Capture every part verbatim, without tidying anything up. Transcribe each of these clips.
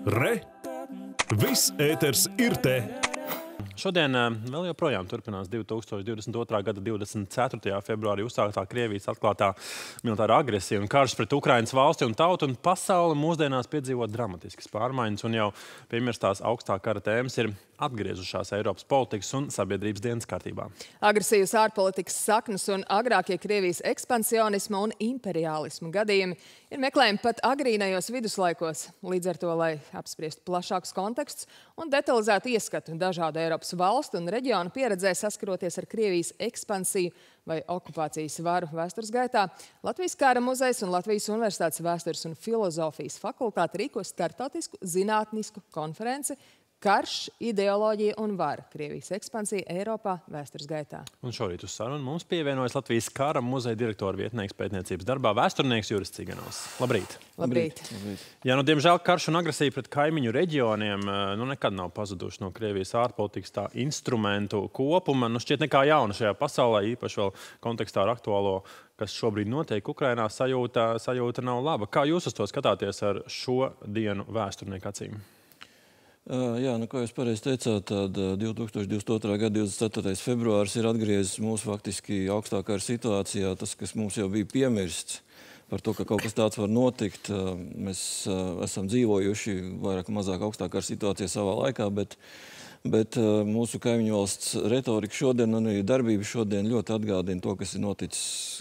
Re! Viss ēters ir te! Šodien vēl joprojām turpinās divi tūkstoši divdesmit otrā gada divdesmit ceturtajā februārī uzsāktā Krievijas atklātā militāra agresija un karš pret Ukrainas valsti un tautu, un pasaule mūsdienās piedzīvo dramatiskas pārmaiņas, un jau piemirstās augstā kara tēmas ir atgriezušās Eiropas politikas un sabiedrības dienas kārtībā. Agresijas ārpolitikas saknes un agrākie Krievijas ekspansionisma un imperiālisma gadījumi ir meklējumi pat agrīnajos viduslaikos. Līdz ar to, lai apspriestu plašākus kontekstus un detalizētu ieskatu dažādu Eiropas valstu un reģionu pieredzē saskaroties ar Krievijas ekspansiju vai okupācijas varu vēstures gaitā, Latvijas Kara muzejs un Latvijas Universitātes vēstures un filozofijas fakultāte rīko startautisku zinātnisku konferenci Karš, ideoloģija un vara – Krievijas ekspansija Eiropā vēstures gaitā. Un šorīt uz sarunu mums pievienojas Latvijas Kara muzeja direktora vietnieks pētniecības darbā vēsturnieks Juris Ciganovs. Labrīt! Labrīt! Labrīt. Jā, nu, diemžēl karš un agresija pret kaimiņu reģioniem nu, nekad nav pazuduši no Krievijas ārpolitikas tā instrumentu kopuma. Nu, šķiet nekā jauna šajā pasaulē, īpaši vēl kontekstā ar aktuālo, kas šobrīd notiek Ukrainā, sajūta, sajūta nav laba. Kā jūs uz to skatāties ar šo dienu vēsturnieku acīm? Jā, nu, ko jūs pareizi teicāt, tad divi tūkstoši divdesmit otrā gada divdesmit ceturtais februāris ir atgriezis mūsu faktiski augstākā situācijā. Tas, kas mums jau bija piemirsts par to, ka kaut kas tāds var notikt. Mēs esam dzīvojuši vairāk mazāk augstākā situācijā savā laikā, bet, bet mūsu kaimiņu valsts retorika šodien un arī darbība šodien ļoti atgādina to, kas ir noticis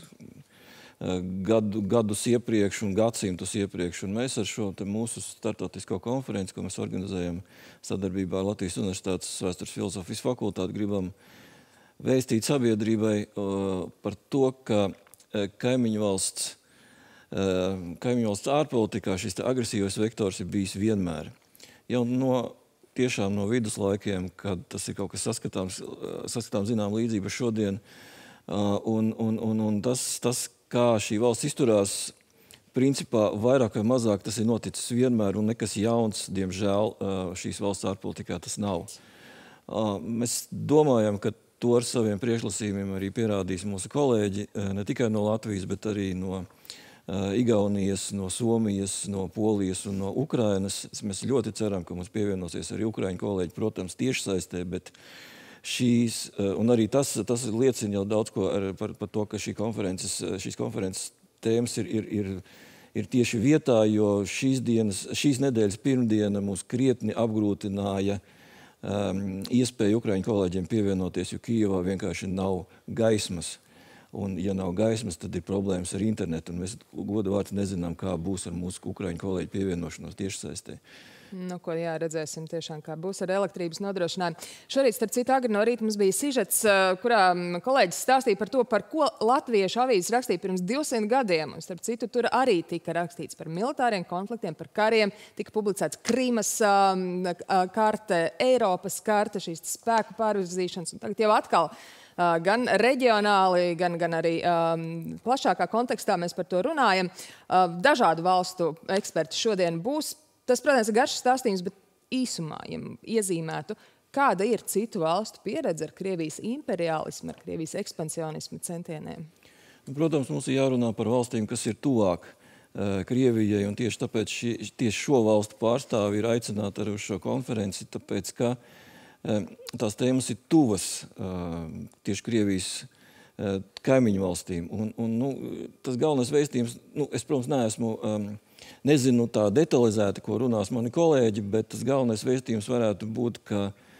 Gadu, gadus iepriekš un gadsimtus iepriekš. Un mēs ar šo mūsu startautisko konferenci, ko mēs organizējam sadarbībā ar Latvijas Universitātes vēstures filozofijas fakultāti, gribam vēstīt sabiedrībai uh, par to, ka uh, kaimiņu valsts, uh, kaimiņu valsts ārpolitikā šis agresīvais vektors ir bijis vienmēr. Jau no, tiešām no viduslaikiem, kad tas ir kaut kas saskatāms, saskatām zinām līdzība šodien. Uh, un, un, un, un tas, tas kā šī valsts izturās, principā vairāk vai mazāk tas ir noticis vienmēr, un nekas jauns, diemžēl, šīs valsts ārpolitikā tas nav. Mēs domājam, ka to ar saviem priekšlasījumiem arī pierādīs mūsu kolēģi, ne tikai no Latvijas, bet arī no Igaunijas, no Somijas, no Polijas un no Ukrainas. Mēs ļoti ceram, ka mums pievienosies arī Ukraiņu kolēģi, protams, tiešsaistē, bet Šīs, un arī tas, tas liecina jau daudz ko ar, par, par to, ka šī konferences, šīs konferences tēmas ir, ir, ir, ir tieši vietā, jo šīs, dienas, šīs nedēļas pirmdiena mūs krietni apgrūtināja um, iespēju Ukraiņu kolēģiem pievienoties, jo Kijevā vienkārši nav gaismas. Un, ja nav gaismas, tad ir problēmas ar internetu, un mēs godu vārds nezinām, kā būs ar mūsu Ukraiņu kolēģu pievienošanos tiešsaistē. Nu, ko jā, redzēsim tiešām, kā būs ar elektrības nodrošinājumu. Šorīt, starp citu, agri no rīta mums bija sižets, kurā kolēģis stāstīja par to, par ko latviešu avīzes rakstīja pirms divsimt gadiem. Un, starp citu, tur arī tika rakstīts par militāriem konfliktiem, par kariem, tika publicēts Krimas um, karte, Eiropas karte, šīs spēku pārvirzīšanas. Un tagad jau atkal uh, gan reģionāli, gan, gan arī um, plašākā kontekstā mēs par to runājam. Uh, dažādu valstu eksperti šodien būs. Tas, protams, ir garš stāstījums, bet īsumā, ja iezīmētu, kāda ir citu valstu pieredze ar Krievijas imperiālismu, ar Krievijas ekspansionismu centieniem? Protams, mums ir jārunā par valstīm, kas ir tuvāk uh, Krievijai, un tieši tāpēc ši, tieši šo valstu pārstāvi ir aicināti arī uz šo konferenci, tāpēc, ka uh, tās tēmas ir tuvas uh, tieši Krievijas uh, kaimiņu valstīm. Un, un, nu, tas galvenais vēstījums, nu, es, protams, neesmu... Um, Nezinu tā detalizēti, ko runās mani kolēģi, bet tas galvenais vēstījums varētu būt, ka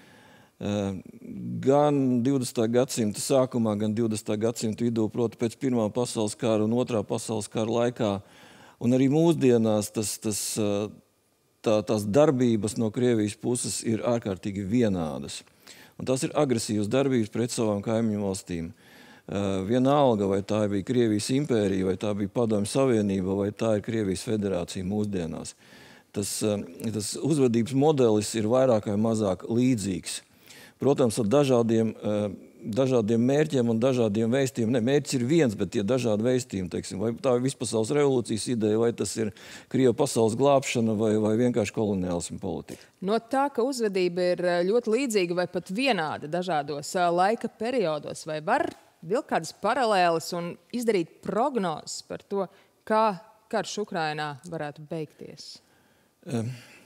uh, gan divdesmitā gadsimta sākumā, gan divdesmitā gadsimta vidū, proti pēc Pirmā pasaules kara un Otrā pasaules kara laikā, un arī mūsdienās tas, tas, uh, tā, tās darbības no Krievijas puses ir ārkārtīgi vienādas. Un tas ir agresīvas darbības pret savām kaimiņu valstīm. Uh, vienalga, vai tā bija Krievijas impērija, vai tā bija Padomju Savienība, vai tā ir Krievijas federācija mūsdienās. Tas, uh, tas uzvedības modelis ir vairāk vai mazāk līdzīgs. Protams, ar dažādiem, uh, dažādiem mērķiem un dažādiem vēstījumiem. Ne, mērķis ir viens, bet tie dažādi vēstījumi, teiksim, vai tā ir vispasaules revolūcijas ideja, vai tas ir Krieva pasaules glābšana, vai, vai vienkārši koloniālisma politika. No tā, ka uzvedība ir ļoti līdzīga vai pat vienāda dažādos laika periodos, vai var vilkt kādas paralēles un izdarīt prognozes par to, kā karš Ukrainā varētu beigties?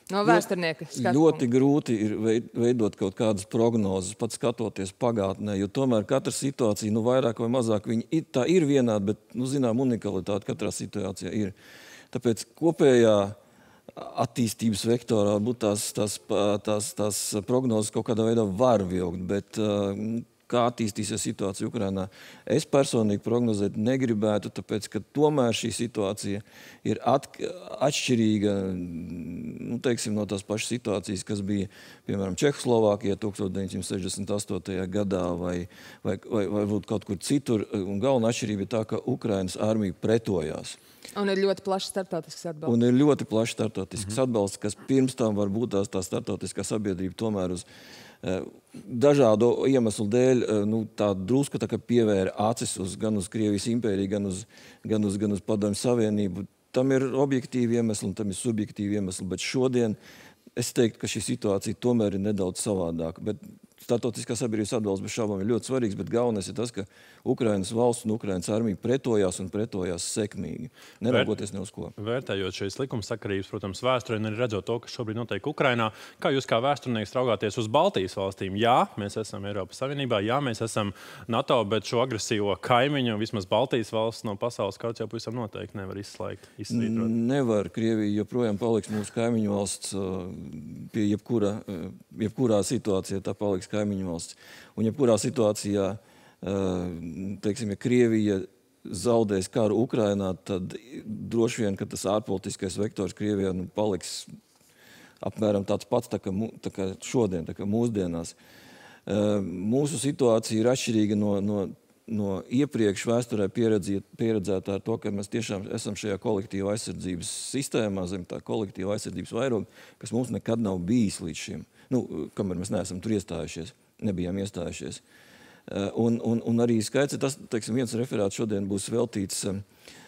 No vēsturnieka skatu ļoti punkta. grūti ir veidot kaut kādas prognozes, pat skatoties pagātnē, jo tomēr katra situācija, nu vairāk vai mazāk, viņa tā ir vienāda, bet, nu, zinām, unikalitāte katrā situācijā ir. Tāpēc kopējā attīstības vektorā varbūt tās, tās, tās, tās prognozes kaut kādā veidā var vilkt, bet kā attīstīsies situācija Ukrainā. Es personīgi prognozēt negribētu, tāpēc, ka tomēr šī situācija ir at, atšķirīga, nu, teiksim, no tās pašas situācijas, kas bija, piemēram, Čehoslovākijā tukstot deviņsimt sešdesmit astotajā gadā vai, vai, vai, vai varbūt kaut kur citur. Un galvenā atšķirība ir tā, ka Ukrainas armija pretojās. Un ir ļoti plašs starptautisks atbalsts. Un ir ļoti plašs starptautisks mm-hmm. atbalsts, kas pirms tam varbūt tās tā starptautiskā sabiedrība tomēr uz uh, dažādu iemeslu dēļ uh, nu, tā drusku tā kā pievēra acis uz, gan uz Krievijas impēriju, gan uz, gan uz, gan uz Padomju Savienību. Tam ir objektīvi iemesli un tam ir subjektīvi iemesli, bet šodien es teiktu, ka šī situācija tomēr ir nedaudz savādāka. Bet starptautiskā sabiedrības atbalsts bez šaubām ir ļoti svarīgs, bet galvenais ir tas, ka Ukrainas valsts un Ukrainas armija pretojās un pretojās sekmīgi, neraugoties ne uz ko. Vērtējot šīs likumsakarības, protams, vēsturē un arī redzot to, kas šobrīd notiek Ukrainā, kā jūs kā vēsturnieks raugāties uz Baltijas valstīm? Jā, mēs esam Eiropas Savienībā, jā, mēs esam NATO, bet šo agresīvo kaimiņu, vismaz Baltijas valsts no pasaules kauts jau pavisam noteikti nevar izslēgt, izsvītrot. Nevar. Krievija joprojām paliks mūsu kaimiņu valsts pie jebkura, jebkurā situācijā tā paliks kaimiņu valsts. Un jebkurā situācijā, teiksim, ja Krievija zaudēs karu Ukrainā, tad droši vien, ka tas ārpolitiskais vektors Krievijā nu, paliks apmēram tāds pats tā kā, tā kā šodien, tā kā mūsdienās. Mūsu situācija ir atšķirīga no, no, no iepriekš vēsturē pieredzētā ar to, ka mēs tiešām esam šajā kolektīva aizsardzības sistēmā, zem tā kolektīva aizsardzības vairoga, kas mums nekad nav bijis līdz šim. Nu, kamēr mēs neesam tur iestājušies, nebijām iestājušies. Un, un, un arī skaidrs, tas, teiksim, viens referāts šodien būs veltīts uh,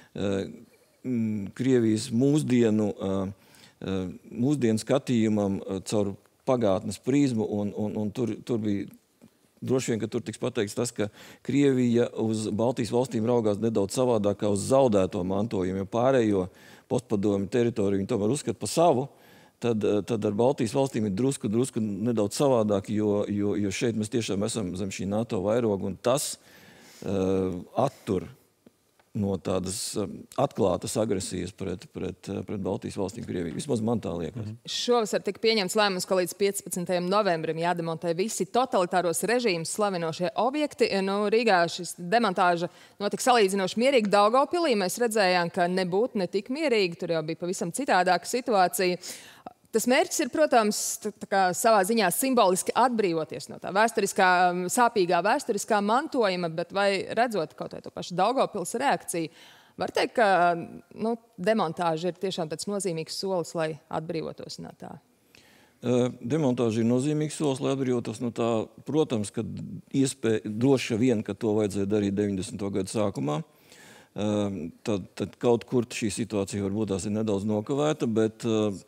Krievijas mūsdienu, uh, mūsdienu skatījumam uh, caur pagātnes prizmu, un, un, un tur, tur bija droši vien, ka tur tiks pateikts tas, ka Krievija uz Baltijas valstīm raugās nedaudz savādāk kā uz zaudēto mantojumu, jo pārējo postpadomju teritoriju viņi tomēr uzskata par savu. Tad, tad ar Baltijas valstīm ir drusku, drusku nedaudz savādāk, jo, jo, jo šeit mēs tiešām esam zem šī NATO vairoga, un tas uh, attur no tādas uh, atklātas agresijas pret, pret, pret Baltijas valstīm Krieviju. Vismaz man tā liekas. Mm-hmm. Šovasar tika pieņemts lēmums, ka līdz piecpadsmitajam novembrim jādemontē visi totalitāros režīmus slavinošie objekti. Nu, Rīgā šis demontāža notika salīdzinoši mierīgi. Daugavpilī mēs redzējām, ka nebūtu ne tik mierīgi, tur jau bija pavisam citādāka situācija. Tas mērķis ir, protams, tā, tā kā savā ziņā simboliski atbrīvoties no tā vēsturiskā, sāpīgā vēsturiskā mantojuma, bet vai redzot kaut vai to pašu Daugavpils reakciju, var teikt, ka nu, demontāža ir tiešām tāds nozīmīgs solis, lai atbrīvotos no tā? Demontāža ir nozīmīgs solis, lai atbrīvotos no tā. Protams, ka iespēja droši vien, ka to vajadzēja darīt deviņdesmito gadu sākumā. Tad, tad kaut kur šī situācija varbūt tās ir nedaudz nokavēta, bet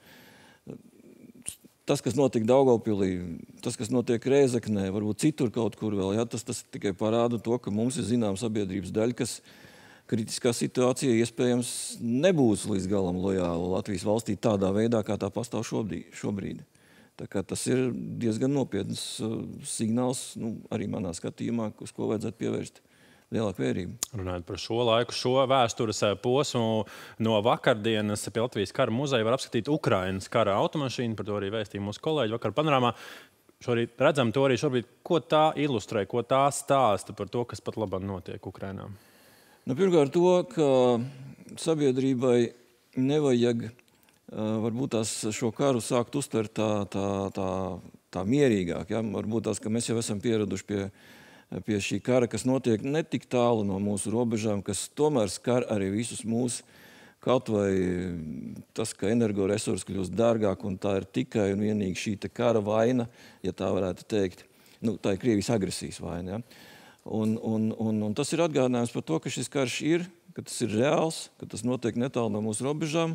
tas, kas notika Daugavpilī, tas, kas notiek Rēzeknē, varbūt citur kaut kur vēl, ja, tas, tas tikai parāda to, ka mums ir zinām sabiedrības daļa, kas kritiskā situācija iespējams nebūs līdz galam lojāla Latvijas valstī tādā veidā, kā tā pastāv šobrīd. Tā kā tas ir diezgan nopietns uh, signāls, nu, arī manā skatījumā, uz ko vajadzētu pievērst lielāku vērību. Runājot par šo laiku, šo vēstures posmu no vakardienas pie Latvijas kara muzeja var apskatīt Ukrainas kara automašīnu, par to arī vēstīja mūsu kolēģi vakar panorāmā. Šorīt redzam to arī šobrīd, ko tā ilustrē, ko tā stāsta par to, kas pat labāk notiek Ukrainā. Nu, pirmkārt to, ka sabiedrībai nevajag varbūt tās šo karu sākt uztvert tā, tā, tā, tā mierīgāk. Ja? Varbūt tās, ka mēs jau esam pieraduši pie pie šī kara, kas notiek ne tik tālu no mūsu robežām, kas tomēr skar arī visus mūs, kaut vai tas, ka energoresursi kļūst dārgāk, un tā ir tikai un vienīgi šī te kara vaina, ja tā varētu teikt. Nu, tā ir Krievijas agresijas vaina. Ja? Un, un, un, un tas ir atgādinājums par to, ka šis karš ir, ka tas ir reāls, ka tas notiek netālu no mūsu robežām.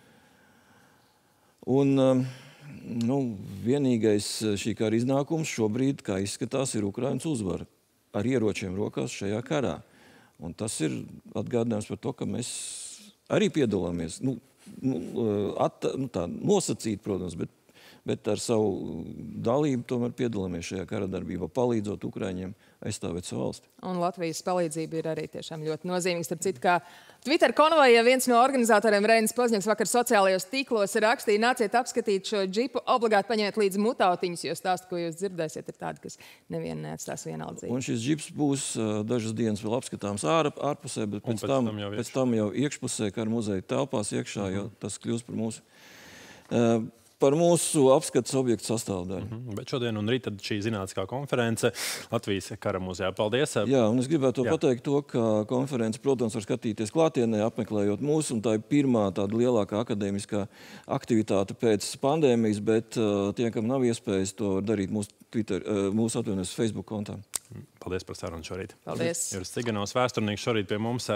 Un nu, vienīgais šī kara iznākums šobrīd, kā izskatās, ir Ukrainas uzvara ar ieročiem rokās šajā karā. Un tas ir atgādinājums par to, ka mēs arī piedalāmies. Nu, nu, at, nu, tā, nosacīt, protams, bet, bet ar savu dalību tomēr piedalāmies šajā kara darbībā, palīdzot Ukraiņiem aizstāvēt savu valsti. Un Latvijas palīdzība ir arī tiešām ļoti nozīmīga. Starp citu, kā Twitter konvoja viens no organizatoriem Reinis Pozņaks vakar sociālajos tīklos rakstīja, nāciet apskatīt šo džipu, obligāti paņemiet līdzi mutautiņus, jo stāsti, ko jūs dzirdēsiet, ir tādi, kas nevienu neatstās vienaldzību. Un šis džips būs uh, dažas dienas vēl apskatāms ār, ārpusē, bet pēc, pēc, tam, tam pēc tam jau iekšpusē, kā ar muzeja telpās iekšā, jo tas kļūs par mūsu. Uh, Par mūsu apskates objektu sastāvdaļu. Mm-hmm. Bet šodien un rīt šī zinātniskā konference Latvijas kara muzejā. Paldies! Jā, un es gribētu Jā. pateikt to, ka konference, protams, var skatīties klātienē, apmeklējot mūsu, un tā ir pirmā tāda lielākā akadēmiskā aktivitāte pēc pandēmijas, bet uh, tie, kam nav iespējas, to var darīt mūsu, Twitter, uh, mūsu atvienojas Facebook kontā. Paldies par sarunu šorīt. Paldies! Juris Ciganovs, vēsturnieks, šorīt pie mums.